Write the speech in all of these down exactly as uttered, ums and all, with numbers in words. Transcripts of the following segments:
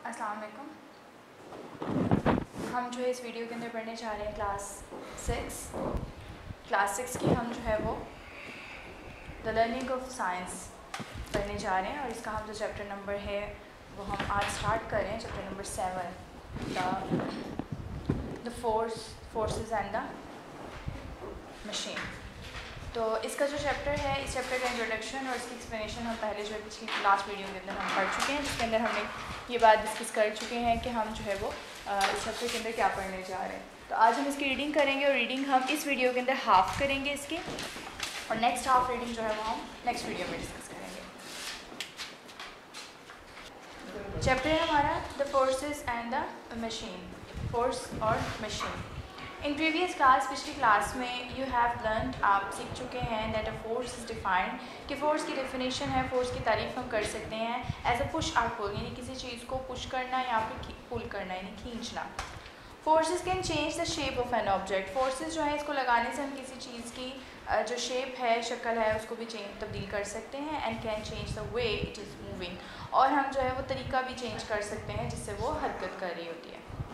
अस्सलाम वालेकुम। हम जो है इस वीडियो के अंदर पढ़ने जा रहे हैं क्लास सिक्स क्लास सिक्स की हम जो है वो द लर्निंग ऑफ साइंस पढ़ने जा रहे हैं और इसका हम जो चैप्टर नंबर है वो हम आज स्टार्ट कर रहे हैं, chapter number seven the the force forces and the machine. तो इसका जो चैप्टर है, इस चैप्टर का इंट्रोडक्शन और इसकी एक्सप्लेनेशन हम पहले जो है पिछली लास्ट वीडियो के अंदर हम पढ़ चुके हैं, जिसके अंदर हमने ये बात डिस्कस कर चुके हैं कि हम जो है वो इस चैप्टर के अंदर क्या पढ़ने जा रहे हैं। तो आज हम इसकी रीडिंग करेंगे और रीडिंग हम इस वीडियो के अंदर हाफ करेंगे इसकी, और नेक्स्ट हाफ रीडिंग जो है वो हम नेक्स्ट वीडियो में डिस्कस करेंगे। चैप्टर है हमारा the forces and the machine, force और मशीन। इन प्रीवियस क्लास, पिछली क्लास में यू हैव लर्न, आप सीख चुके हैं that a force is defined, कि फ़ोर्स की डेफिनेशन है, फ़ोर्स की तारीफ हम कर सकते हैं एज अ पुश और पुल, यानी किसी चीज़ को पुश करना या फिर पुल करना यानी खींचना। Forces can change the shape of an object, forces जो है इसको लगाने से हम किसी चीज़ की जो शेप है, शक्ल है, उसको भी चेंज तब्दील कर सकते हैं। And can change the way it is moving, और हम जो है वो तरीका भी चेंज कर सकते हैं जिससे वो हरकत कर रही होती है।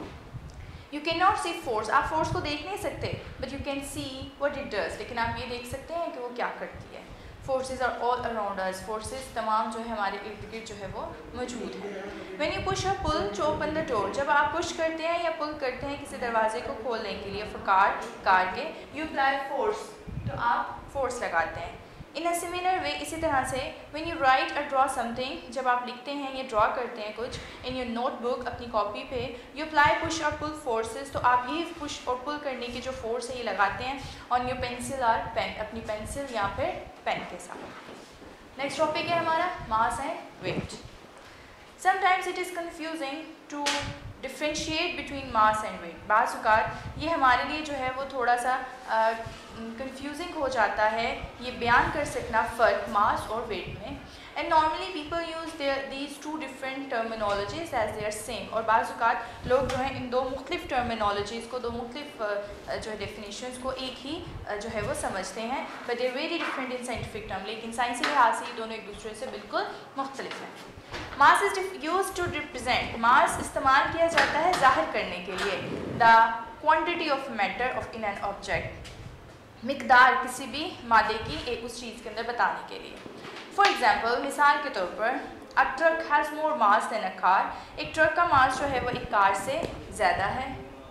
You can not see force, आप फोर्स को देख नहीं सकते, but you can see what it does, लेकिन आप ये देख सकते हैं कि वो क्या करती है। Forces are all around us, forces तमाम जो है हमारे इर्द गिर्द जो है वो मौजूद है। व्हेन यू पुश और pull to open the door, जब आप पुश करते हैं या पुल करते हैं किसी दरवाजे को खोलने के लिए फॉर कार कार के, यू अप्लाई फोर्स, तो आप फोर्स लगाते हैं। इन अ सिमिलर वे, इसी तरह से व्हेन यू राइट और ड्रॉ समथिंग, जब आप लिखते हैं या ड्रॉ करते हैं कुछ इन योर नोटबुक, अपनी कॉपी पे, यू अप्लाई पुश और पुल फोर्सेस, तो आप ये पुश और पुल करने की जो फोर्स है ये लगाते हैं ऑन योर पेंसिल और पेन, अपनी पेंसिल या फिर पेन के साथ। नेक्स्ट टॉपिक है हमारा mass and weight. Sometimes it is confusing to differentiate between mass and weight, बाज़ औक़ात ये हमारे लिए जो है वो थोड़ा सा कंफ्यूजिंग uh, हो जाता है ये बयान कर सकना फ़र्क मास और वेट में। And normally people use their these two different terminologies as they are same, और बाज़ औक़ात लोग जो है इन दो मुख्तलिफ टर्मिनोलॉजीज़ को, दो मुख्तलिफ uh, जो है डेफिनेशंस को एक ही uh, जो है वो समझते हैं, but they very different in scientific term, लेकिन साइंसी लिहाज से ये दोनों एक दूसरे से बिल्कुल मुख्तलिफ हैं। Mass is use to represent, mass इस्तेमाल किया जाता है जाहिर करने के लिए the quantity of matter of in an object, मिकदार किसी भी मादे की एक उस चीज़ के अंदर बताने के लिए। फॉर एग्जाम्पल, मिसाल के तौर पर, a truck has more mass than a car, एक ट्रक का मास जो है वो एक कार से ज़्यादा है।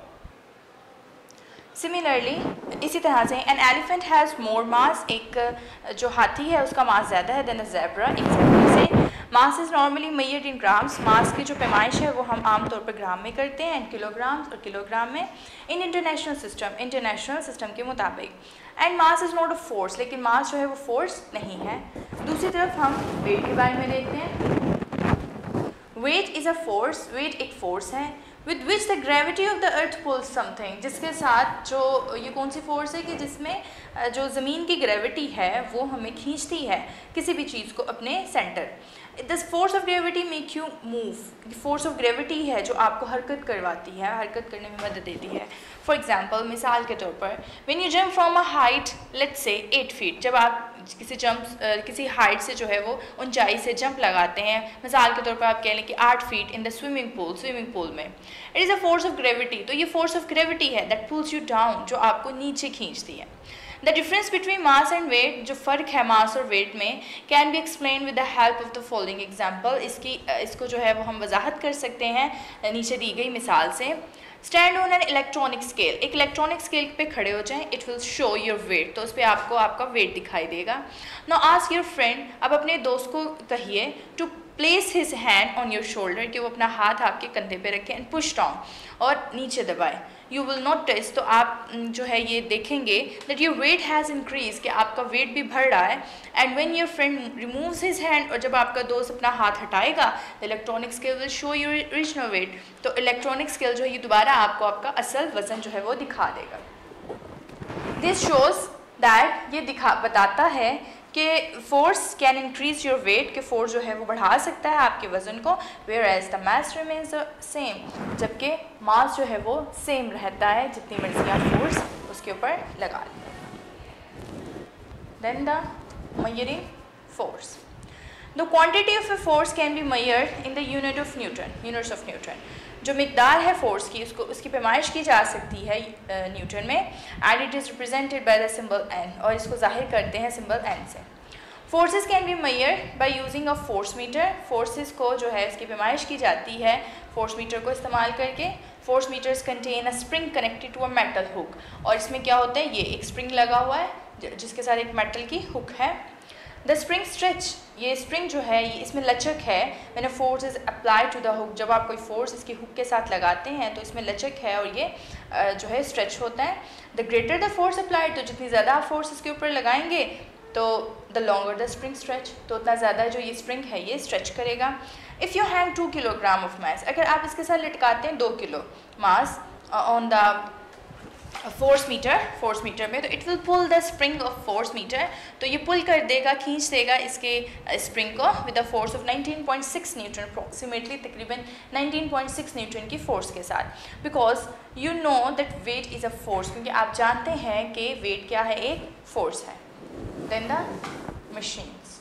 सिमिलरली, इसी तरह से, an elephant has more mass, एक जो हाथी है उसका मास ज़्यादा है देन अ ज़ेब्रा, एक ज़ेब्रा से। Mass is normally measured in grams, mass की जो पैमाइश है वो हम आम तौर पर ग्राम में करते हैं, एंड किलोग्राम्स और किलोग्राम में in international system, international system के मुताबिक। And mass is not a force, लेकिन मास जो है वो फोर्स नहीं है। दूसरी तरफ हम वेट के बारे में देखते हैं। Weight is a force, weight एक फोर्स है with which the gravity of the earth pulls something, जिसके साथ जो ये कौन सी फोर्स है कि जिसमें जो ज़मीन की ग्रेविटी है वो हमें खींचती है किसी भी चीज़ को अपने centre. This force of gravity make you move, force of gravity है जो आपको हरकत करवाती है, हरकत करने में मदद देती है। फॉर एग्जाम्पल, मिसाल के तौर पर, when you jump from a height let's say eight feet, जब आप किसी जंप किसी हाइट से जो है वो ऊंचाई से जंप लगाते हैं, मिसाल के तौर पर आप कह लें कि आठ feet in the swimming pool, swimming pool में, it is a force of gravity, तो ये फोर्स ऑफ ग्रेविटी है दैट पुल्स यू डाउन, जो आपको नीचे खींचती है। The difference between mass and weight, जो फ़र्क है मास और वेट में, can be explain with the help of the following example, इसकी इसको जो है वो हम वजाहत कर सकते हैं नीचे दी गई मिसाल से। Stand on an electronic scale, एक इलेक्ट्रॉनिक स्केल पे खड़े हो जाएं, it will show your weight, तो उस पर आपको आपका वेट दिखाई देगा। नाउ आस्क योर फ्रेंड, अब अपने दोस्त को कहिए to place his hand on your shoulder, कि वो अपना हाथ आपके कंधे पे रखें, एंड पुश डाउन, और नीचे दबाएं। यू विल नोटिस, तो आप जो है ये देखेंगे that your weight has increase, कि आपका वेट भी बढ़ रहा है। And when your friend removes his hand, और जब आपका दोस्त अपना हाथ हटाएगा, the electronic scale will show your original weight, तो इलेक्ट्रॉनिक स्केल जो है ये दोबारा आपको आपका असल वज़न जो है वो दिखा देगा। दिस शोज़ दैट, ये दिखा बताता है कि force can increase your weight, के फोर्स जो है वो बढ़ा सकता है आपके वज़न को, whereas the mass remains same, जबकि मास जो है वो सेम रहता है, जितनी मर्जी आप फोर्स उसके ऊपर लगा लें। Then the measuring force, the quantity of a force can be measured in the unit of newton, units of newton. जो मिकदार है फोर्स की उसको उसकी पैमाइश की जा सकती है न्यूटन में, and it is represented by the symbol N, और इसको जाहिर करते हैं सिंबल एन से। Forces can be measured by using a force meter, forces को जो है इसकी पैमाइश की जाती है फोर्स मीटर को इस्तेमाल करके। Force meters contain a spring connected to a metal hook, और इसमें क्या होता है, ये एक स्प्रिंग लगा हुआ है जिसके साथ एक मेटल की हुक है। द स्प्रिंग स्ट्रेच, ये स्प्रिंग जो है ये इसमें लचक है। When a force is apply to the hook, जब आप कोई फोर्स इसकी हुक के साथ लगाते हैं तो इसमें लचक है और ये जो है स्ट्रेच होता है। The greater the force applied, तो जितनी ज़्यादा आप फोर्स इसके ऊपर लगाएंगे तो the longer the spring stretch, तो उतना ज़्यादा जो ये स्प्रिंग है ये स्ट्रेच करेगा। If you hang two kilogram of mass, अगर आप इसके साथ लटकाते हैं दो kilo mass on the force meter, force meter में, तो it will pull the spring of force meter, तो ये पुल कर देगा, खींच देगा इसके स्प्रिंग को with the force of nineteen point six newton, approximately तकरीबन नाइनटीन पॉइंट सिक्स न्यूटन की फोर्स के साथ। Because you know that weight is a force, क्योंकि आप जानते हैं कि वेट क्या है, एक फोर्स है। Then the machines,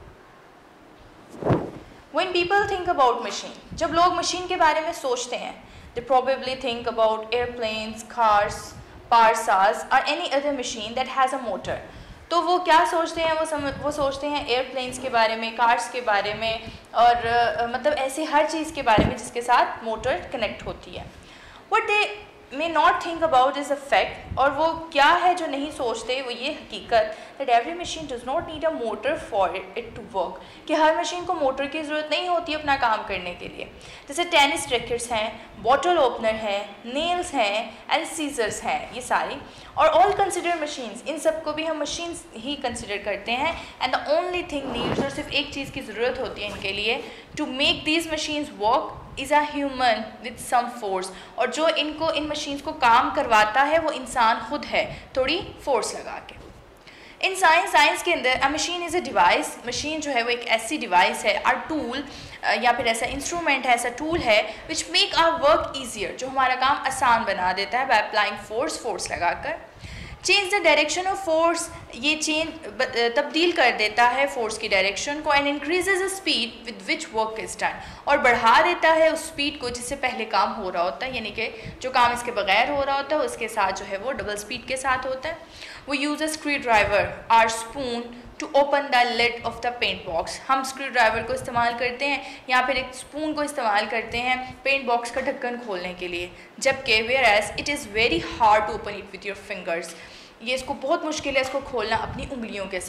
when people think about machine, जब लोग मशीन के बारे में सोचते हैं, they probably think about airplanes, cars, पार्सास or any other machine that has a motor. तो वो क्या सोचते हैं, वो समझ वो सोचते हैं एयरप्लेन्स के बारे में, कार्स के बारे में, और uh, मतलब ऐसे हर चीज़ के बारे में जिसके साथ मोटर कनेक्ट होती है। What they may not think about is a fact, और वो क्या है जो नहीं सोचते, वो ये हकीकत that every machine does not need a motor for it to work, कि हर मशीन को मोटर की ज़रूरत नहीं होती अपना काम करने के लिए। जैसे टेनिस रैकेट्स हैं, बॉटल ओपनर है, नेल्स हैं एंड सीजर्स हैं, ये सारी, और ऑल कंसिडर मशीन्स, इन सब को भी हम मशीन्स ही कंसिडर करते हैं। And the only thing needs, और सिर्फ एक चीज़ की ज़रूरत होती है इनके लिए, to make these machines work is a human with some force, और जो इनको इन मशीन्स को काम करवाता है वो इंसान खुद है, थोड़ी फोर्स लगा के। इन साइंस साइंस के अंदर a machine is a device, machine जो है वो एक ऐसी डिवाइस है, आर टूल या फिर ऐसा इंस्ट्रूमेंट है, ऐसा टूल है which make our work easier, जो हमारा काम आसान बना देता है बाय अप्लाइंग फोर्स, फोर्स लगाकर। Change the direction of force, ये चेंज तब्दील कर देता है फोर्स की डायरेक्शन को, and increases the speed with which work is done, और बढ़ा देता है उस स्पीड को जिससे पहले काम हो रहा होता है, यानी कि जो काम इसके बगैर हो रहा होता है उसके साथ जो है वो डबल स्पीड के साथ होता है। वो use a screwdriver or spoon to open the lid of the paint box, हम स्क्रू ड्राइवर को इस्तेमाल करते हैं या फिर एक स्पून को इस्तेमाल करते हैं पेंट बॉक्स का ढक्कन खोलने के लिए, जबकि whereas it is very hard to open it with your fingers, ये इसको बहुत मुश्किल है इसको खोलना अपनी उंगलियों के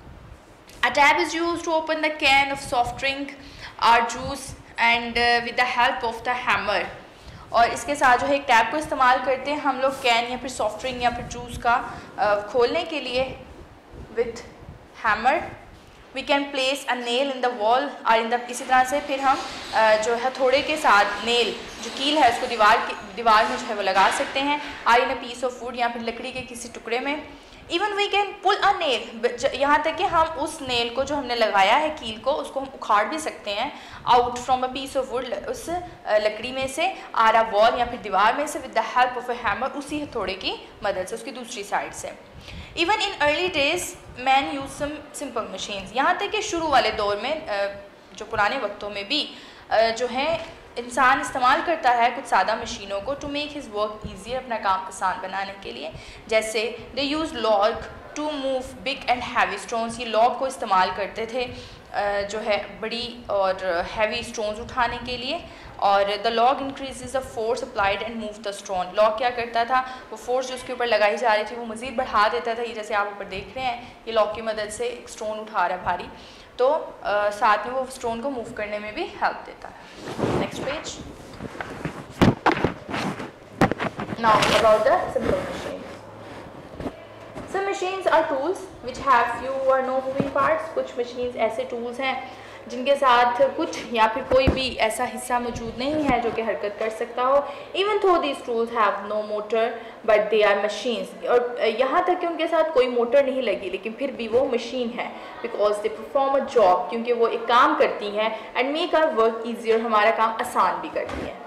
साथ। A tab is use to open the can of soft drink or juice and with the help of the hammer, और इसके साथ जो है एक टैब को इस्तेमाल करते हैं हम लोग कैन या फिर सॉफ्ट ड्रिंक या फिर जूस का uh, खोलने के लिए with hammer. We can place a nail in the wall, और इन द इसी तरह से फिर हम uh, जो हथौड़े के साथ नेल जो कील है उसको दीवार की दीवार में जो है वो लगा सकते हैं, or in a piece of wood या फिर लकड़ी के किसी टुकड़े में। Even we can pull a nail, यहाँ तक कि हम उस नेल को जो हमने लगाया है कील को उसको हम उखाड़ भी सकते हैं out from a piece of wood, उस लकड़ी में से, आर अ वॉल या फिर दीवार में से, with the help of a hammer, उसी हथौड़े की मदद से, उसकी दूसरी साइड से। Even in early days man use some simple machines, यहाँ तक कि शुरू वाले दौर में जो पुराने वक्तों में भी जो है इंसान इस्तेमाल करता है कुछ सादा मशीनों को to make his work easier, अपना काम आसान बनाने के लिए। जैसे they use log to move big and heavy stones, ये लॉग को इस्तेमाल करते थे जो है बड़ी और हैवी स्टोन्स उठाने के लिए, और the log increases the force applied and move the stone, log क्या करता था, वो फोर्स जो उसके ऊपर लगाई जा रही थी वो मज़ीद बढ़ा देता था। ये जैसे आप ऊपर देख रहे हैं ये लॉग की मदद से एक स्टोन उठा रहा है भारी, तो uh, साथ में वो स्टोन को मूव करने में भी हेल्प देता है। Next page. Now about the simple machine. Some machines or tools which have few or no moving parts, कुछ मशीन्स ऐसे टूल्स हैं जिनके साथ कुछ या फिर कोई भी ऐसा हिस्सा मौजूद नहीं है जो कि हरकत कर सकता हो। Even though these tools have no motor but they are machines, और यहाँ तक कि उनके साथ कोई मोटर नहीं लगी लेकिन फिर भी वो मशीन है, because they perform a job, क्योंकि वो एक काम करती हैं and make our work easier, हमारा काम आसान भी करती हैं।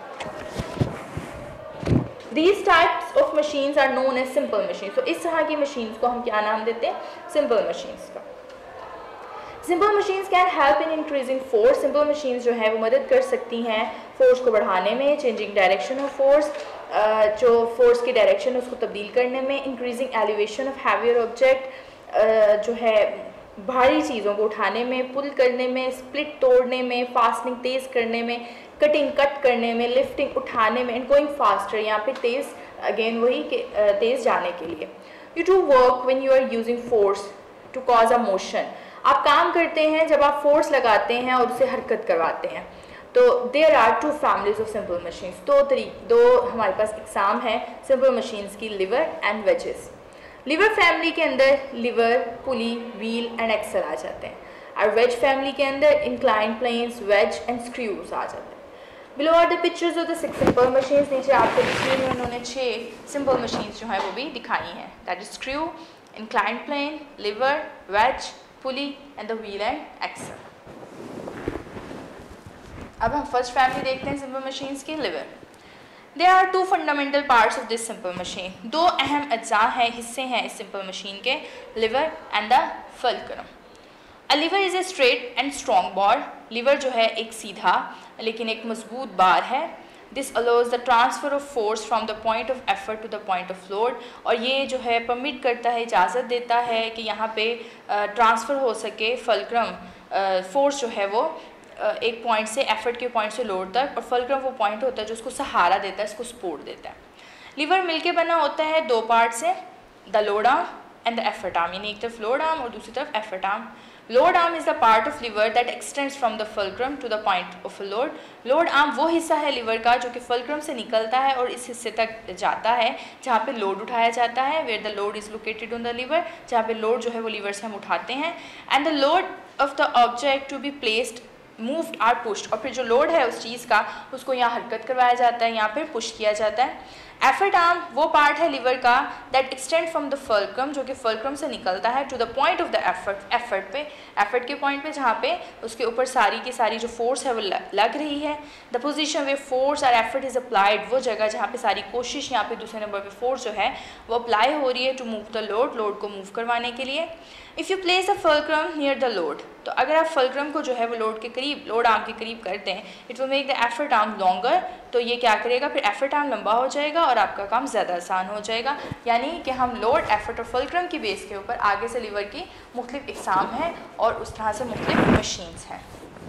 These types of machines are known as simple machines. तो इस तरह की मशीन्स को हम क्या नाम देते हैं, सिंपल मशीन्स का। Simple machines can help in increasing force, simple machines जो है वो मदद कर सकती हैं फोर्स को बढ़ाने में, चेंजिंग डायरेक्शन ऑफ फोर्स, जो फोर्स की डायरेक्शन है उसको तब्दील करने में, increasing elevation of heavier object जो है भारी चीज़ों को उठाने में, पुल करने में, स्प्लिट तोड़ने में, फास्टनिंग तेज़ करने में, कटिंग कट करने में, लिफ्टिंग उठाने में, एंड गोइंग फास्टर, यहाँ पे तेज़ अगेन वही के तेज़ जाने के लिए। You to work when you are using force to cause a motion, आप काम करते हैं जब आप फोर्स लगाते हैं और उसे हरकत करवाते हैं। तो there are two families of simple machines, दो तरीक दो हमारे पास इकसाम है सिंपल मशीन्स की, lever and wedges. Lever family के अंदर lever, pulley, wheel and axle आ जाते हैं, और वेज फैमिली के अंदर incline planes, wedge and screws आ जाते हैं। Below are the pictures of the six simple machines, नीचे आपको डिस्प्ले में उन्होंने छः सिंपल मशीन्स जो हैं वो भी दिखाई हैं, that is screw, incline plane, lever, wedge, pulley and the wheel and axle. अब हम फर्स्ट फैमिली देखते हैं सिंपल मशीन्स की, lever. There are two fundamental parts of this simple machine, दो अहम अज्जा हैं, हिस्से हैं इस सिंपल मशीन के, lever and the fulcrum. A lever is a straight and strong bar, lever जो है एक सीधा लेकिन एक मजबूत बार है। This allows the transfer of force from the point of effort to the point of load, और ये जो है परमिट करता है, इजाज़त देता है कि यहाँ पे ट्रांसफ़र हो सके फल्क्रम फोर्स जो है वो एक पॉइंट से, एफर्ट के पॉइंट से लोड तक, और फल्क्रम वो पॉइंट होता है जो उसको सहारा देता है, इसको सपोर्ट देता है। लिवर मिलके बना होता है दो पार्ट से, the load arm and the effort arm, यानी एक तरफ लोड आर्म और दूसरी तरफ effort arm. Load arm is the part of lever that extends from the fulcrum to the point of load. Load arm वो हिस्सा है लिवर का जो कि फल्क्रम से निकलता है और इस हिस्से तक जाता है जहाँ पे लोड उठाया जाता है, where the load is located on the lever, जहाँ पे लोड जो है वो लिवर से हम उठाते हैं। And the load of the object to be placed, moved or pushed, और फिर जो लोड है उस चीज़ का उसको यहाँ हरकत करवाया जाता है, यहाँ पे पुश किया जाता है। एफर्ट आर्म वो पार्ट है लिवर का that extend from the fulcrum, जो कि फल्क्रम से निकलता है, to the point of the effort, effort पे, एफर्ट के पॉइंट पे जहाँ पे उसके ऊपर सारी की सारी जो फोर्स है वो लग रही है। The position way force or effort is applied, वो जगह जहाँ पे सारी कोशिश, यहाँ पे दूसरे नंबर पे फोर्स जो है वो अप्लाई हो रही है to move the load, load को मूव करवाने के लिए। If you place a fulcrum near the load, तो अगर आप फल्क्रम को जो है वो लोड के करीब, लोड आर्म के करीब करते हैं, it will make the effort arm longer, तो ये क्या करेगा, फिर एफर्ट आर्म लंबा हो जाएगा और आपका काम ज़्यादा आसान हो जाएगा। यानी कि हम लोड, एफर्ट और फल्क्रम की बेस के ऊपर आगे से लिवर की मुख्तलिफ इकसाम हैं और उस तरह से मुख्तलिफ मशीन्स हैं।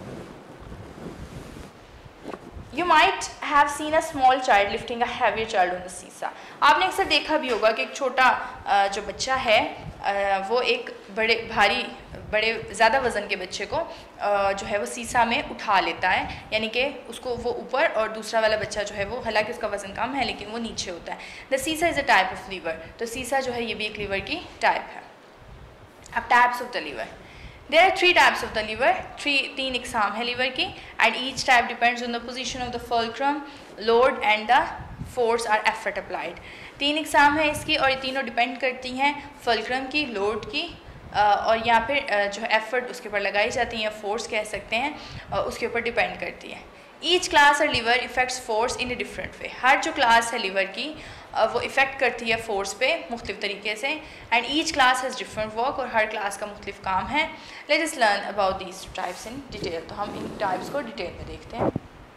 You might have seen a small child lifting a heavier child on the seesaw. आपने अक्सर देखा भी होगा कि एक छोटा जो बच्चा है वो एक बड़े भारी बड़े ज़्यादा वज़न के बच्चे को जो है वो सीसा में उठा लेता है, यानी कि उसको वो ऊपर और दूसरा वाला बच्चा जो है वो, हालांकि उसका वज़न कम है लेकिन वो नीचे होता है। The seesaw is a type of lever, तो सीसा जो है ये भी एक लीवर की टाइप है। अब types of the lever, there are three types of the lever, three तीन इकसाम है लीवर की, and each type depends on the position of the fulcrum, load and the force or effort applied. तीन इकसाम है इसकी और ये तीनों डिपेंड करती हैं फल्क्रम की, लोड की, और यहाँ पे जो एफर्ट उसके ऊपर लगाई जाती है, फोर्स कह सकते हैं, उसके ऊपर डिपेंड करती है। ईच क्लास और lever affects force in a different way, हर जो क्लास है लिवर की वो इफ़ेक्ट करती है फोर्स पे मुख्तलिफ तरीके से, and each class has different work, और हर क्लास का मुख्तलिफ काम है। Let us learn about these types in detail, तो हम इन टाइप्स को डिटेल में देखते हैं।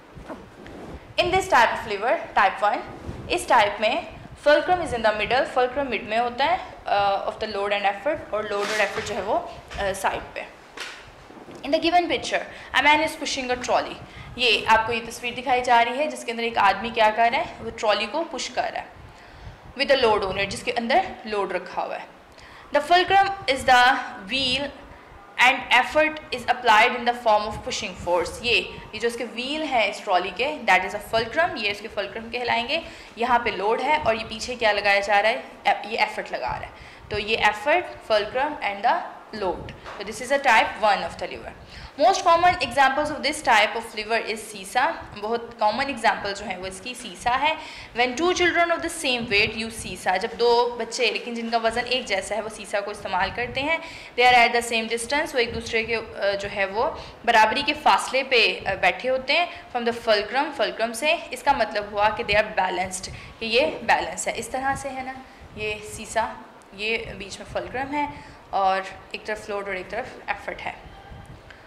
In this type of lever, type one, इस टाइप में fulcrum is in the middle, fulcrum mid में होता है of the load and effort, और लोड और एफर्ट जो है वो साइड uh, पे। In the given picture a man is pushing a trolley, ये आपको ये तस्वीर दिखाई जा रही है जिसके अंदर एक आदमी क्या कर रहा है, वो ट्रॉली को पुश कर रहा है with a load on it, जिसके अंदर लोड रखा हुआ है। The fulcrum is the wheel and effort is applied in the form of pushing force, ये ये जो इसके व्हील है इस ट्रॉली के, दैट इज़ अ फल्क्रम, ये इसके फल्क्रम कहलाएंगे। यहाँ पे लोड है और ये पीछे क्या लगाया जा रहा है, ये एफर्ट लगा रहा है, तो ये effort, fulcrum and the load, so this is a type one of the liver. Most common examples of this type of liver is सीसा, बहुत common example जो है वो इसकी सीसा है। When two children of the same weight use सीसा, जब दो बच्चे लेकिन जिनका वज़न एक जैसा है वो सीसा को इस्तेमाल करते हैं, they are at the same distance, वो एक दूसरे के जो है वो बराबरी के फासले पे बैठे होते हैं, from the fulcrum, fulcrum से, इसका मतलब हुआ कि they are balanced, कि ये बैलेंस है, इस तरह से है ना, ये सीसा, ये बीच में फल्क्रम है और एक तरफ लोड और एक तरफ एफर्ट है।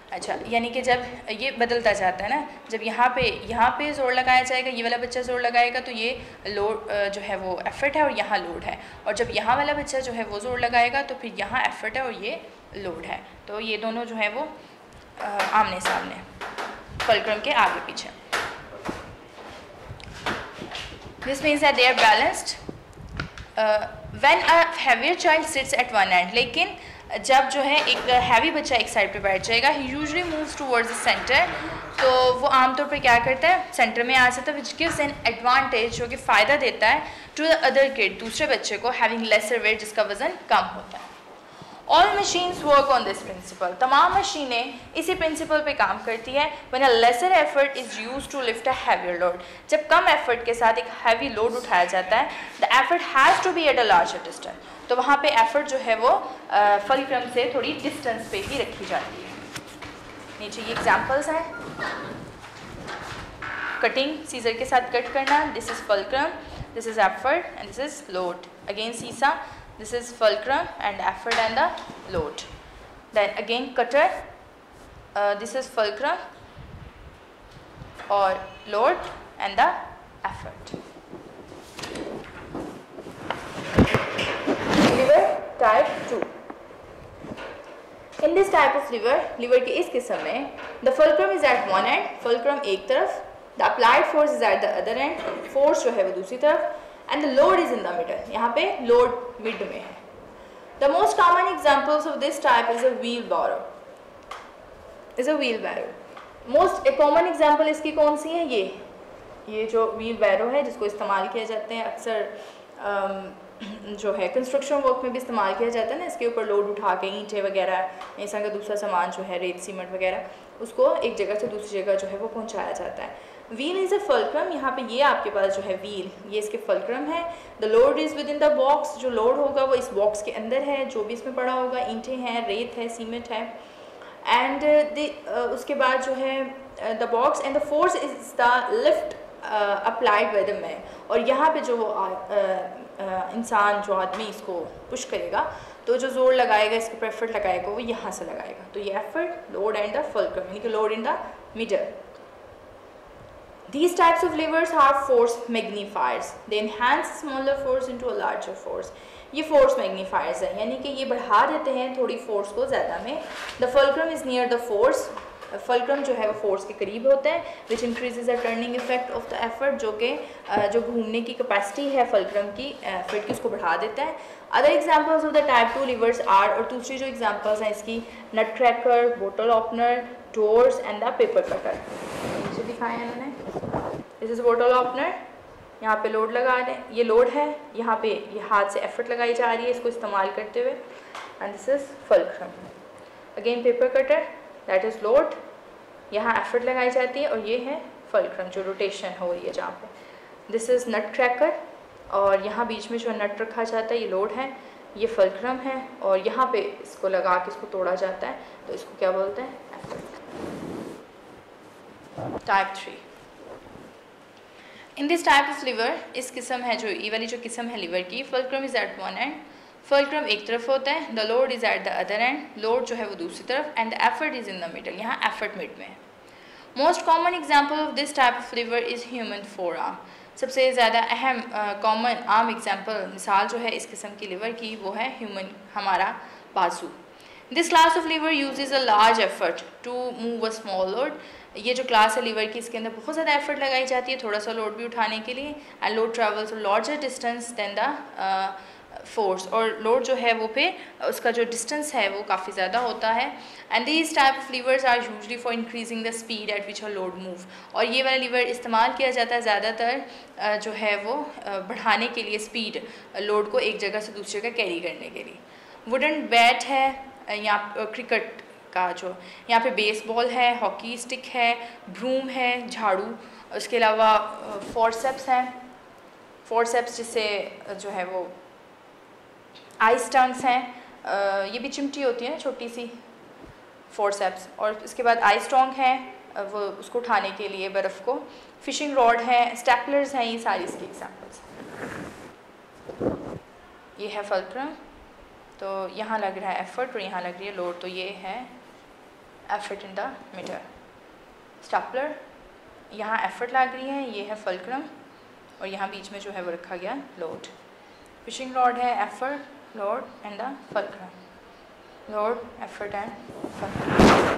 अच्छा, यानी कि जब ये बदलता जाता है ना, जब यहाँ पे यहाँ पे ज़ोर लगाया जाएगा, ये वाला बच्चा ज़ोर लगाएगा तो ये लोड जो है वो एफ़र्ट है और यहाँ लोड है, और जब यहाँ वाला बच्चा जो है वो ज़ोर लगाएगा तो फिर यहाँ एफ़र्ट है और ये लोड है। तो ये दोनों जो है वो आ, आमने सामने, फुलक्रम के आगे पीछे। This means that they are balanced when a heavier child sits at one end. लेकिन जब जो है एक हैवी बच्चा एक साइड पे बैठ जाएगा, he usually moves towards the centre, तो वो आमतौर पे क्या करता है, सेंटर में आ जाता है, विच गिव्स एन एडवांटेज, जो कि फ़ायदा देता है टू द अदर किड, दूसरे बच्चे को, हैविंग लेसर वेट, जिसका वज़न कम होता है। All machines work on this principle, तमाम मशीनें इसी प्रिंसिपल पे काम करती है। When a lesser effort is used to lift a heavier load, जब कम एफर्ट के साथ एक हैवी लोड उठाया जाता है, the effort has to be at a larger distance, तो वहाँ पे एफर्ट जो है वो फुलक्रम से थोड़ी डिस्टेंस पे ही रखी जाती है। नीचे ये एग्जांपल्स हैं, कटिंग, सीजर के साथ कट करना, this is fulcrum, this is effort and this is load. Again seesaw, this is fulcrum and effort and the load. Then again cutter, uh, this is fulcrum or load and the effort. Lever type two. In this type of lever, lever के इस किस्म में, the fulcrum is at one end, fulcrum एक तरफ, the applied force is at the other end, force जो है वो दूसरी तरफ, and the load is in the middle, यहाँ पे load mid में है। The most common examples of this type is a wheelbarrow, is a wheelbarrow. Most a common example इसकी कौन सी है, ये ये जो wheelbarrow है, जिसको इस्तेमाल किया जाते हैं अक्सर जो है कंस्ट्रक्शन वर्क में भी इस्तेमाल किया जाता है ना, इसके ऊपर लोड उठा के ईंटें वगैरह, ऐसा का दूसरा सामान जो है रेत सीमेंट वगैरह, उसको एक जगह से दूसरी जगह जो है वो पहुँचाया जाता है। व्हील इज़ अ फुलक्रम, यहाँ पे ये आपके पास जो है व्हील, ये इसके फुलक्रम है। The load is within the box, जो लोड होगा वो इस बॉक्स के अंदर है, जो भी इसमें पड़ा होगा, ईंटें हैं, रेत है, सीमेंट है, एंड द uh, उसके बाद जो है the box and the force is the lift applied by the man, और यहाँ पे जो uh, uh, इंसान जो आदमी इसको पुश करेगा, तो जो जोर लगाएगा, इसके ऊपर एफर्ट लगाएगा, वो यहाँ से लगाएगा, तो ये effort, load and the fulcrum, यानी कि load in the middle. These types of levers are force magnifiers. They enhance smaller force into a larger force. ये force magnifiers हैं, यानी कि ये बढ़ा देते हैं थोड़ी force को ज़्यादा में। The fulcrum is near the force. fulcrum जो है वो force के करीब होता है, which increases the turning effect of the effort, जो कि जो घूमने की capacity है fulcrum की effort की, उसको बढ़ा देता है। Other examples of the type two levers are, और दूसरी जो examples हैं इसकी, nutcracker, bottle opener, doors and the paper cutter। नीचे दिखाया है मैंने, दिस इज़ बॉटल ओपनर, यहाँ पे लोड लगा रहे हैं, ये लोड है, यहाँ पे ये हाथ से एफर्ट लगाई जा रही है इसको इस्तेमाल करते हुए, and this is fulcrum. Again paper cutter, that is load, यहाँ एफर्ट लगाई जाती है, और ये है फुलक्रम जो रोटेशन हो रही है जहाँ पे। दिस इज़ नट क्रैकर, और यहाँ बीच में जो नट रखा जाता है ये लोड है, ये फुलक्रम है, और यहाँ पे इसको लगा के इसको तोड़ा जाता है, तो इसको क्या बोलते हैं, effort. Type three. In this type of lever, इस किस्म है जो ये वाली जो किस्म है लिवर की, fulcrum is at one end, fulcrum एक तरफ होता है, the load is at the other end, load जो है वो दूसरी तरफ, and the effort is in the middle, यहाँ एफर्ट मिड में है। Most common example of this type of lever is human forearm, सबसे ज़्यादा अहम कॉमन uh, आम एग्जाम्पल, मिसाल जो है इस किस्म की लिवर की, वो है ह्यूमन, हमारा बाजू। This class of lever uses a large effort to move a small load, ये जो क्लास है लिवर की, इसके अंदर बहुत ज़्यादा एफर्ट लगाई जाती है थोड़ा सा लोड भी उठाने के लिए, and load travels larger distance than the force, और लोड जो है वो पे उसका जो डिस्टेंस है वो काफ़ी ज़्यादा होता है। And these type of levers are usually for increasing the speed at which a load move, और ये वाला लीवर इस्तेमाल किया जाता है ज़्यादातर uh, जो है वो uh, बढ़ाने के लिए, स्पीड लोड को एक जगह से दूसरी जगह कैरी करने के लिए। वुडन बैट है, यहाँ क्रिकेट का जो, यहाँ पे बेसबॉल है, हॉकी स्टिक है, ब्रूम है, झाड़ू, उसके अलावा फोर्सेप्स हैं, फोर्सेप्स जिससे जो है वो आइस टंग्स हैं, ये भी चिमटी होती है ना छोटी सी, फोर्सेप्स, और इसके बाद आइस टोंग है, वो उसको उठाने के लिए बर्फ़ को, फिशिंग रॉड है, स्टेपलर्स हैं, ये सारी इसकी एग्जांपल्स। ये है फुलक्रम, तो यहाँ लग रहा है एफर्ट और यहाँ लग रही है लोड, तो ये है effort in the middle. Stapler, यहाँ एफर्ट लग रही है, ये है फल्क्रम, और यहाँ बीच में जो है वो रखा गया लोड. फिशिंग रॉड है effort, load and the fulcrum. Load, effort and fulcrum.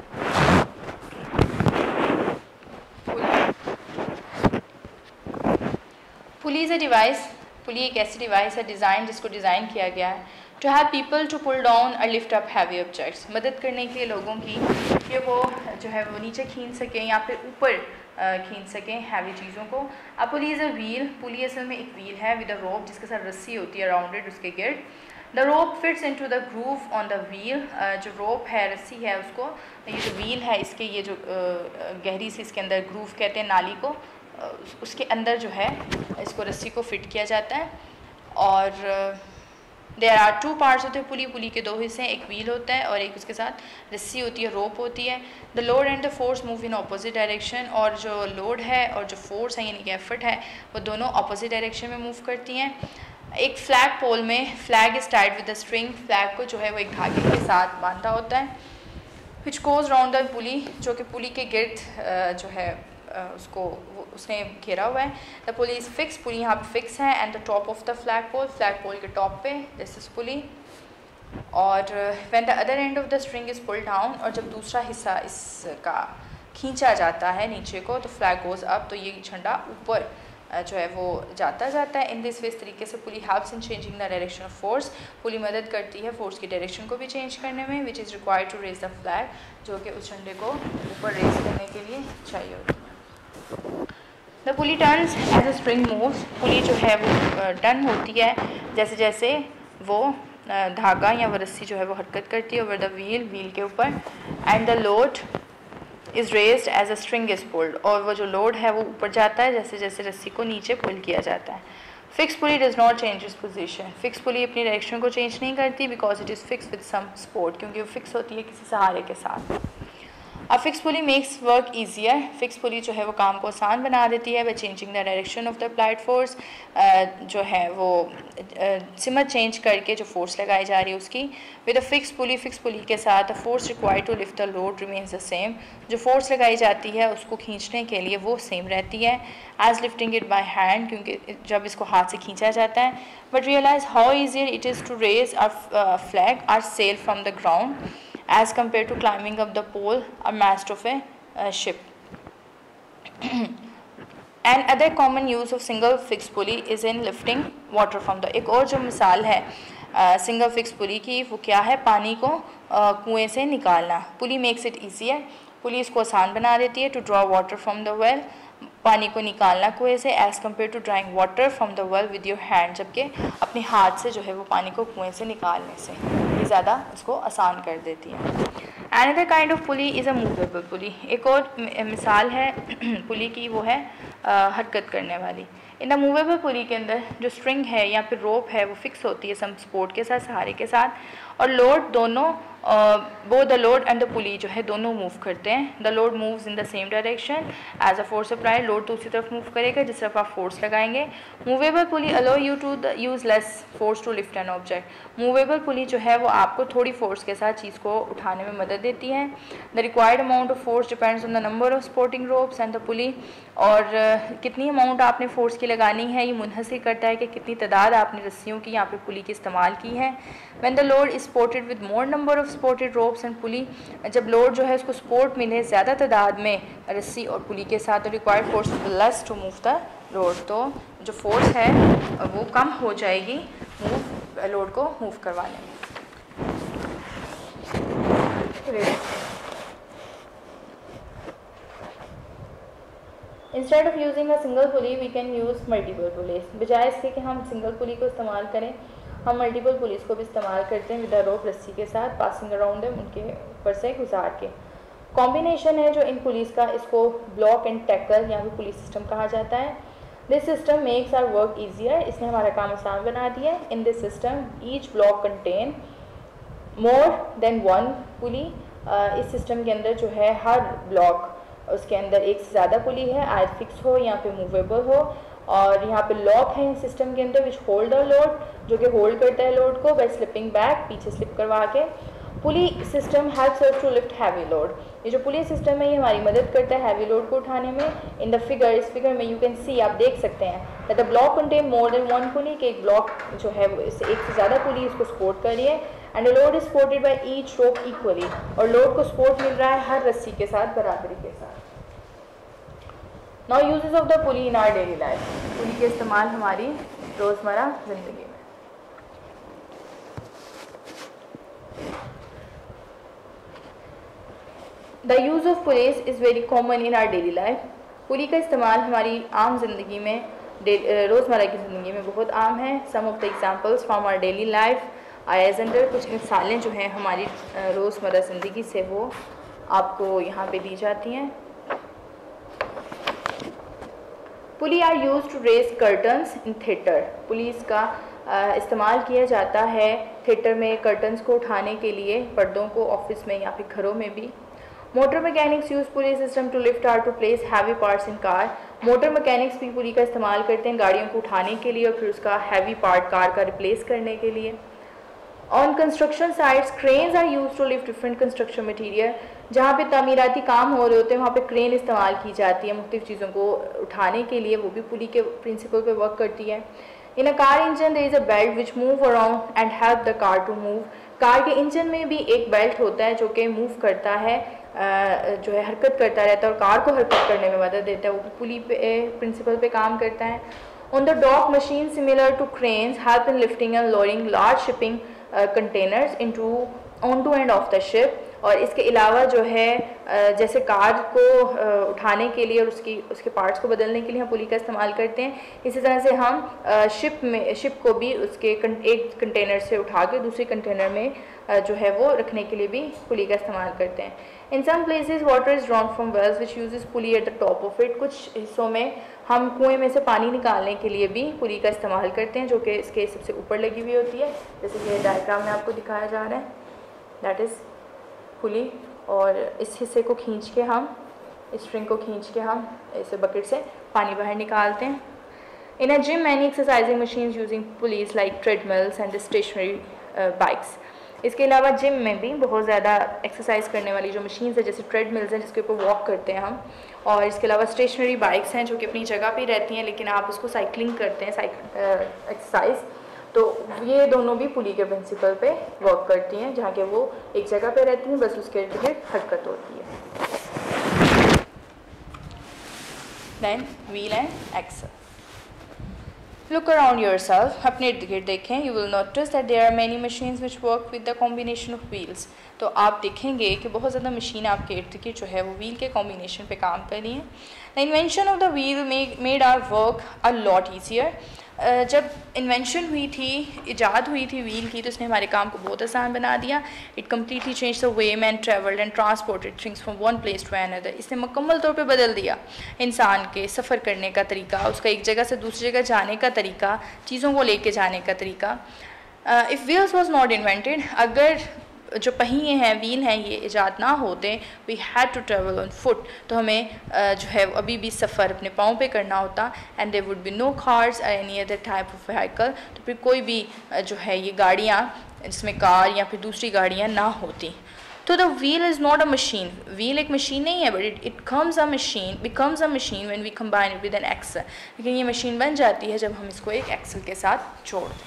Pulley is a device. Pulley एक ऐसी डिवाइस है डिज़ाइन जिसको डिज़ाइन किया गया है to have people to pull down और लिफ्ट अप हैवी ऑब्जेक्ट्स. मदद करने के लिए लोगों की कि वो जो है वो नीचे खींच सकें या फिर ऊपर खींच सकें हैवी चीज़ों को. अ पुली इज़ अ व्हील. पुली असल में एक व्हील है विद अ रोप जिसके साथ रस्सी होती है राउंडेड उसके गिर्द. The rope fits into the groove on the wheel. जो रोप है, रस्सी है, उसको ये जो व्हील है इसके ये जो गहरी सी इसके अंदर ग्रूव कहते हैं नाली को, उसके अंदर जो है इसको रस्सी को फिट किया जाता है. और देयर आर टू पार्ट्स होते हैं पुली. पुली के दो हिस्से हैं, एक व्हील होता है और एक उसके साथ रस्सी होती है, रोप होती है. The load and the force move in opposite direction. और जो लोड है और जो फोर्स है यानी कि एफर्ट है वो दोनों ऑपोजिट डायरेक्शन में मूव करती हैं. एक फ्लैग पोल में flag is tied with the string. Flag को जो है वो एक धागे के साथ बांधा होता है. Which goes round the pulley, जो कि पुली के गिर्द जो है उसको उसने घेरा हुआ है. The pulley is fix. Pulley यहाँ पे फिक्स है. And the top of the flag pole, flag pole के टॉप पे दिस इज पुली. और when the other end of the string is pull down, और जब दूसरा हिस्सा इसका खींचा जाता है नीचे को तो फ्लैग गोज अप, तो ये झंडा ऊपर जो है वो जाता जाता है. इन दिस वे, इस तरीके से pulley helps in changing the direction of force. Pulley मदद करती है फोर्स की डायरेक्शन को भी चेंज करने में. Which is required to raise the flag, जो कि उस झंडे को ऊपर रेज करने के लिए चाहिए होती है. The pulley turns as a string moves. Pulley जो है वो टर्न होती है जैसे जैसे वो धागा या वो रस्सी जो है वो हरकत करती है ओवर द व्हील, व्हील के ऊपर. And the load is raised as a string is pulled. और वो जो लोड है वो ऊपर जाता है जैसे जैसे रस्सी को नीचे पुल किया जाता है. Fix pulley does not change its position. Fix pulley अपनी डायरेक्शन को चेंज नहीं करती because it is fix with some support, क्योंकि वो फिक्स होती है किसी सहारे के साथ. A fix pulley makes work easier. Fix pulley जो है वो काम को आसान बना देती है by changing the direction of the applied force. जो है वो सिमत चेंज करके जो फोर्स लगाई जा रही है उसकी. With a fix pulley, fix pulley के साथ the force required to lift the load remains the same. जो फोर्स लगाई जाती है उसको खींचने के लिए वो सेम रहती है as lifting it by hand, क्योंकि जब इसको हाथ से खींचा जाता है. But realise how easier it is to raise our flag or sail from the ground as compared to climbing up the pole or mast of a uh, ship. An other common use of single fixed pulley is in lifting water from the. एक और जो मिसाल है single fix पुली की वो क्या है, पानी को uh, कुएं से निकालना. Pulley makes it easier. Pulley इसको आसान बना देती है to draw water from the well, पानी को निकालना कुएं से, as compare to drawing water from the well with your hand, जबकि अपने हाथ से जो है वो पानी को कुएं से निकालने से ये ज़्यादा उसको आसान कर देती है. Another kind of pulley is a movable pulley. एक और मिसाल है पुली की, वो है आ, हरकत करने वाली. इन द मूवेबल पुली के अंदर जो स्ट्रिंग है या फिर रोप है वो फिक्स होती है सम सपोर्ट के साथ, सहारे के साथ, और लोड दोनों both the load and the pulley जो है दोनों मूव करते हैं. The load moves in the same direction as a force apply. Load तो उसी तरफ मूव करेगा जिस तरफ आप फोर्स लगाएंगे. Movable pulley allow you to the use less force to lift an object. Movable pulley जो है वो आपको थोड़ी फोर्स के साथ चीज़ को उठाने में मदद देती है. The required amount of force depends on the number of supporting ropes and the pulley. और uh, कितनी अमाउंट आपने फोर्स की लगानी है ये मुनहसिर करता है कि कितनी तादाद आपने रस्सियों की यहाँ पे पुली की इस्तेमाल की है. When the load is supported with more number of supported ropes and pulley, जब लोड जो है उसको सपोर्ट मिले ज़्यादा तादाद में रस्सी और पुली के साथ, तो required force less to move the load. तो जो फोर्स है वो कम हो जाएगी मूव लोड को मूव करवाने में. Instead of using a single pulley we can use multiple pulleys. बजाय इसके कि हम सिंगल पुली को इस्तेमाल करें, हम मल्टीपल पुलिस को भी इस्तेमाल करते हैं विद अ रोप, रस्सी के साथ, पासिंग अराउंड देम, उनके ऊपर से गुजार के. कॉम्बिनेशन है जो इन पुलिस का, इसको ब्लॉक एंड टैकल या फिर पुलिस सिस्टम कहा जाता है. This system makes our work easier. इसने हमारा काम आसान बना दिया है. In this system each block contain more than one pulley. इस सिस्टम के अंदर जो है हर ब्लॉक उसके अंदर एक से ज़्यादा पुली है, आयद फिक्स हो या फिर मूवेबल हो. और यहाँ पे लॉक है इस सिस्टम के अंदर विच होल्ड द लोड, जो कि होल्ड करता है लोड को बाय स्लिपिंग बैक, पीछे स्लिप करवा के. Pulley system helps us to lift heavy load. ये जो पुली सिस्टम है ये हमारी मदद करता है हैवी लोड को उठाने में। इन द फिगर, इस फिगर में यू कैन सी, आप देख सकते हैं that the block contain more than one pulley, कि एक ब्लॉक जो है वो इससे एक से ज़्यादा पुली इसको सपोर्ट कर रही है। And the load is supported by each rope equally, और लोड को सपोर्ट मिल रहा है हर रस्सी के साथ बराबरी के साथ। Now uses of the pulley in our daily life. Pulley के इस्तेमाल हमारी रोज़मर्रा ज़िंदगी में। The use of pulleys is very common in our daily life. Pulley का इस्तेमाल हमारी आम जिंदगी में, रोज़मर्रा की ज़िंदगी में बहुत आम है। Some of the examples from our daily life I as under, कुछ मिसालें जो हैं हमारी रोज़मर्रा ज़िंदगी से वो आपको यहाँ पे दी जाती हैं। Pulley are use to raise curtains in theatre. Pulleys का इस्तेमाल किया जाता है थिएटर में कर्टन्स को उठाने के लिए, पर्दों को, ऑफिस में या फिर घरों में भी। Motor mechanics use pulley system to lift or to place heavy parts in car. Motor mechanics भी पुली का इस्तेमाल करते हैं गाड़ियों को उठाने के लिए और फिर उसका हैवी पार्ट कार का रिप्लेस करने के लिए। On construction sites cranes are use to lift different construction material. जहाँ पे तामीराती काम हो रहे होते हैं वहाँ पे क्रेन इस्तेमाल की जाती है मुख्तलिफ चीज़ों को उठाने के लिए, वो भी पुली के प्रिंसिपल पे वर्क करती है। In a car engine there is a belt which move around and help the car to move. Car के इंजन में भी एक बेल्ट होता है जो कि मूव करता है, जो है हरकत करता रहता है और कार को हरकत करने में मदद देता है, वो भी पुली पे प्रिंसिपल पे काम करता है। On the dock machine similar to cranes help in lifting and lowering large shipping containers into on to and of the ship. और इसके अलावा जो है uh, जैसे कार को uh, उठाने के लिए और उसकी उसके पार्ट्स को बदलने के लिए हम पुली का इस्तेमाल करते हैं, इसी तरह से हम शिप uh, में शिप को भी उसके एक कंटेनर से उठा के दूसरे कंटेनर में uh, जो है वो रखने के लिए भी पुली का इस्तेमाल करते हैं। In some places water is drawn from wells which uses pulley at the top of it. कुछ हिस्सों में हम कुएं में से पानी निकालने के लिए भी पुली का इस्तेमाल करते हैं जो कि इसके सबसे ऊपर लगी हुई होती है, जैसे कि डायग्राम में आपको दिखाया जा रहा है, दैट इज़ पुली। और इस हिस्से को खींच के हम, इस स्ट्रिंग को खींच के हम ऐसे बकेट से पानी बाहर निकालते हैं। In a gym many exercising machines using pulleys like treadmills and stationary bikes. इसके अलावा जिम में भी बहुत ज़्यादा एक्सरसाइज करने वाली जो मशीन्स है जैसे ट्रेडमिल्स हैं जिसके ऊपर वॉक करते हैं हम, और इसके अलावा स्टेशनरी बाइक्स हैं जो कि अपनी जगह पे रहती हैं लेकिन आप उसको साइकिलिंग करते हैं, साइक एक्सरसाइज, तो ये दोनों भी पुली के प्रिंसिपल पे वर्क करती हैं जहाँ के वो एक जगह पे रहती हैं, बस उसके इर्द गिर्द हरकत होती है। Then wheel and axle. Look around yourself, अपने इर्द गिर्द देखें। You will notice that there are many machines which work with the combination of wheels. तो आप देखेंगे कि बहुत ज़्यादा मशीन आपके इर्द गिर्द जो है वो व्हील के कॉम्बिनेशन पे काम कर रही हैं। The invention of the wheel made our work a lot easier. जब इन्वेंशन हुई थी, इजाद हुई थी व्हील की, तो इसने हमारे काम को बहुत आसान बना दिया। It completely change the way man travelled and transported things from one place to another. इसने मुकम्मल तौर पे बदल दिया इंसान के सफ़र करने का तरीका, उसका एक जगह से दूसरी जगह जाने का तरीका, चीज़ों को लेके जाने का तरीका। If wheels was not invented, अगर जो पहिए हैं, व्हील हैं, ये इजाद ना होते, we had to travel on foot, तो हमें uh, जो है अभी भी सफ़र अपने पाँव पे करना होता। And there would be no cars और any other type of vehicle. तो फिर कोई भी uh, जो है ये गाड़ियाँ, जिसमें कार या फिर दूसरी गाड़ियाँ ना होती। तो the wheel is not a machine. Wheel एक मशीन नहीं है, but it it comes a machine becomes a machine when we combine it with an axle. लेकिन ये मशीन बन जाती है जब हम इसको एक एक्सल के साथ जोड़ दें।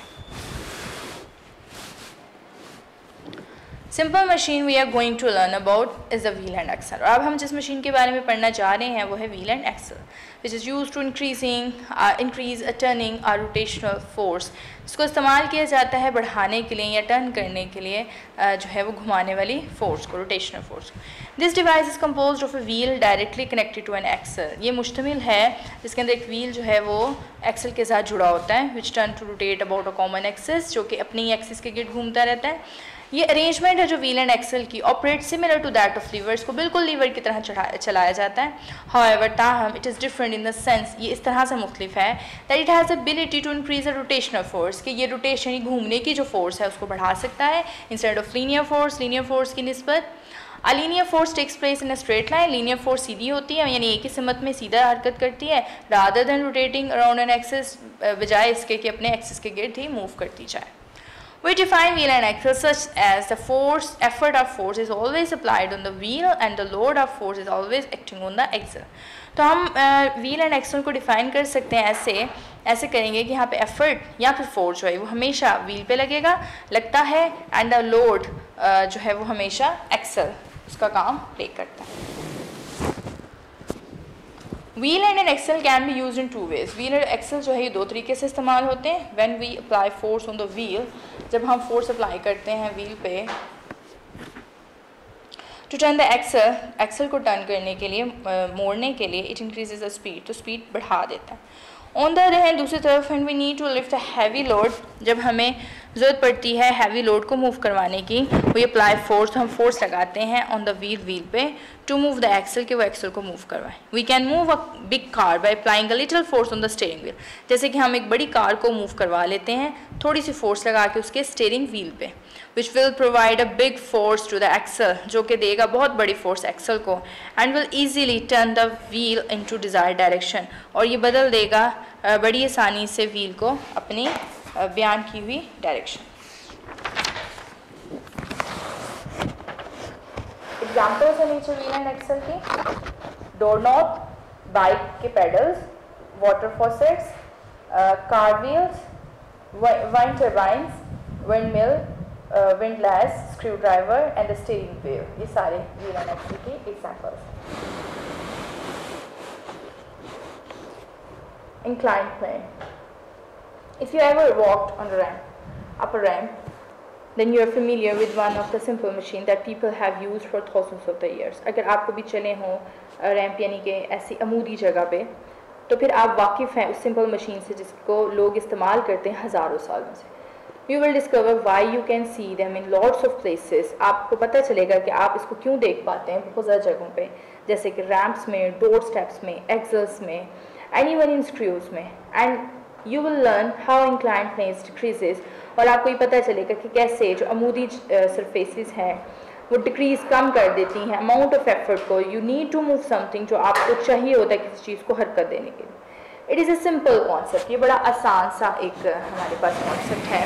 Simple machine we are going to learn about is the wheel and axle. और अब हम जिस मशीन के बारे में पढ़ना चाह रहे हैं वो है wheel and axle, which is use to increasing increase a turning or rotational force. इसको इस्तेमाल किया जाता है बढ़ाने के लिए या टर्न करने के लिए uh, जो है वो घुमाने वाली फोर्स को, rotational force. This device is compose of a wheel directly connected to an axle. ये मुश्तमिल है जिसके अंदर एक व्हील जो है वो एक्सल के साथ जुड़ा होता है, which turn to rotate about a common axis, जो कि अपनी एक्सिस के गिर्द घूमता रहता है। ये अरेंजमेंट है जो व्हील एंड एक्सल की, operate similar to that of levers, को बिल्कुल लीवर की तरह चढ़ा चलाया जाता है। हाउएवर ताहम it is different in the sense, ये इस तरह से मुख्तलिफ है that it has ability to increase a rotational force, कि ये रोटेशन, घूमने की जो फोर्स है उसको बढ़ा सकता है instead of linear force, linear force की निस्बत। A linear force takes place in a straight line. Linear force सीधी होती है, यानी एक ही सिमत में सीधा हरकत करती है, rather than rotating around an axis, बजाय इसके कि अपने एक्सिस के गिर्द ही मूव करती जाए। We define wheel and axle such as the force, effort of force is always applied on the wheel and the load of force is always acting on the axle. तो हम wheel and axle को define कर सकते हैं ऐसे ऐसे करेंगे कि यहाँ पे एफर्ट या फिर फोर्स जो है वो हमेशा व्हील पे लगेगा लगता है एंड द लोड जो है वो हमेशा एक्सल उसका काम प्ले करता है. Wheel and an axle can be use in two ways. Wheel and axle जो है ये दो तरीके से इस्तेमाल होते हैं. When we apply force on the wheel, जब हम फोर्स अप्लाई करते हैं व्हील पे to turn the axle, axle को टर्न करने के लिए मोड़ने के लिए इट इंक्रीजेज द स्पीड, तो स्पीड बढ़ा देता है. ऑन द अदर हैंड दूसरी तरफ when we need to lift a heavy load, जब हमें ज़रूरत पड़ती है हैवी लोड को मूव करवाने की, वी अप्लाई फोर्स, तो हम फोर्स लगाते हैं ऑन द व्हील व्हील पे टू मूव द एक्सल कि वो एक्सल को मूव करवाएं. We can move a big car by applying a little force on the steering wheel. जैसे कि हम एक बड़ी कार को मूव करवा लेते हैं थोड़ी सी फोर्स लगा के उसके स्टीयरिंग व्हील पे, which will provide a big force to the axle, जो कि देगा बहुत बड़ी फोर्स एक्सल को, and will easily turn the wheel in to desired direction, और ये बदल देगा बड़ी आसानी से व्हील को अपनी बयान की हुई डायरेक्शन. एग्जाम्पल्स है नीचे व्हील एंड एक्सल की: डोर नॉब, बाइक के pedals, water faucets, car wheels, wind turbines, wind mill, windlass, screw driver and the steering wheel. ये सारे व्हील एंड एक्सल की examples. Inclined plane. If you ever walked on a ramp, up a ramp, then you are familiar with one of the simple machine that people have used for thousands of the years. अगर आप कभी चले हों ramp यानी कि ऐसी अमूदी जगह पे, तो फिर आप वाकिफ़ हैं उस सिंपल मशीन से जिसको लोग इस्तेमाल करते हैं हज़ारों सालों से. You will discover why you can see them in lots of places. आपको पता चलेगा कि आप इसको क्यों देख पाते हैं बहुत ज़्यादा जगहों पे, जैसे कि रैम्प्स में, डोर स्टेप्स में, एक्सल्स में, and even in screws में. And you will learn how inclined planes decreases, और आपको ये पता चलेगा कि कैसे जो अमूदी सरफेसेस हैं वो डिक्रीज कम कर देती हैं अमाउंट ऑफ एफर्ट को. You need to move something, जो आपको चाहिए होता है किसी चीज़ को हरकत देने के लिए. It is a simple concept, ये बड़ा आसान सा एक हमारे पास कॉन्सेप्ट है.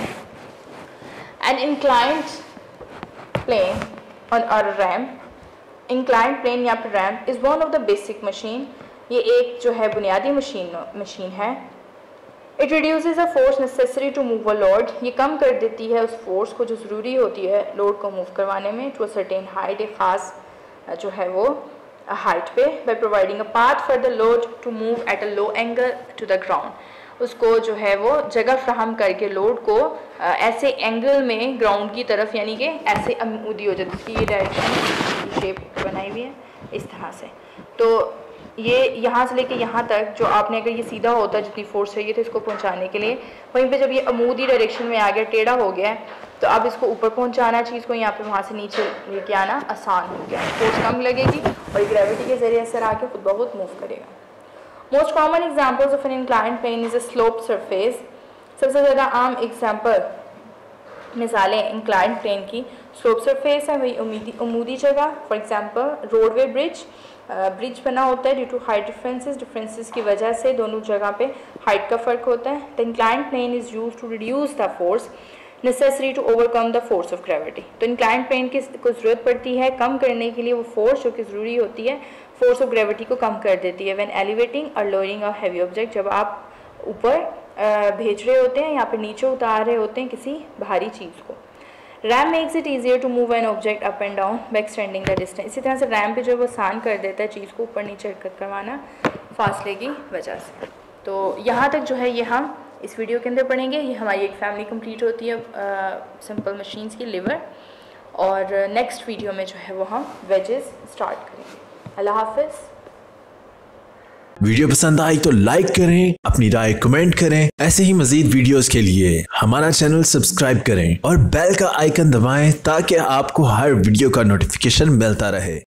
And inclined plane on a ramp, inclined plane या फिर ramp is one of the basic machine. ये एक जो है बुनियादी मशीन मशीन है. It reduces a force necessary to move a load, ये कम कर देती है उस फोर्स को जो ज़रूरी होती है लोड को मूव करवाने में, टू अ सर्टेन हाइट, एक ख़ास जो है वो हाइट पे, by providing a path for the load to move at a low angle to the ground. उसको जो है वो जगह फ्राहम करके लोड को ऐसे एंगल में ग्राउंड की तरफ, यानी कि ऐसे अमूदी हो जाती है. इसकी ये डायरेक्शन शेप बनाई हुई है इस तरह से. तो ये यहाँ से लेके यहाँ तक जो आपने, अगर ये सीधा होता जितनी फोर्स चाहिए तो इसको पहुँचाने के लिए, वहीं पे जब ये अमूदी डायरेक्शन में आ गया, टेढ़ा हो गया है, तो अब इसको ऊपर पहुँचाना चीज़ को, यहाँ पे वहाँ से नीचे लेके आना आसान हो गया. फोर्स कम लगेगी और ग्रेविटी के ज़रिए असर आके खुद ब खुद मूव करेगा. Most common examples of an inclined plane is a slope surface. सबसे ज़्यादा आम एग्जाम्पल मिसालें इंक्लाइंड प्लेन की स्लोप सरफेस है, वही अमूदी अमूदी जगह. For example roadway bridge, bridge बना होता है due to height differences, differences की वजह से दोनों जगह पे हाइट का फ़र्क होता है. The inclined plane is use to reduce the force necessary to overcome the force of gravity. तो इंक्लाइंड प्लेन की को ज़रूरत पड़ती है कम करने के लिए वो फोर्स जो कि ज़रूरी होती है फोर्स ऑफ ग्रेविटी को कम कर देती है. व्हेन एलिवेटिंग और लोअरिंग अ हैवी ऑब्जेक्ट, जब आप ऊपर भेज रहे होते हैं या फिर नीचे उतार रहे होते हैं किसी भारी चीज़ को. Ramp makes it easier to move an object up and down by extending the distance. इसी तरह से रैम पे जो वो आसान कर देता है चीज़ को ऊपर नीचे हरकत करवाना फासले की वजह से. तो यहाँ तक जो है ये हम इस वीडियो के अंदर पढ़ेंगे. ये हमारी एक फैमिली कंप्लीट होती है सिंपल मशीन्स की, लिवर. और नेक्स्ट वीडियो में जो है वो हम वेजेस स्टार्ट करेंगे. अल्लाह हाफिज़. वीडियो पसंद आई तो लाइक करें, अपनी राय कमेंट करें. ऐसे ही मजीद वीडियोस के लिए हमारा चैनल सब्सक्राइब करें और बेल का आइकन दबाएं ताकि आपको हर वीडियो का नोटिफिकेशन मिलता रहे.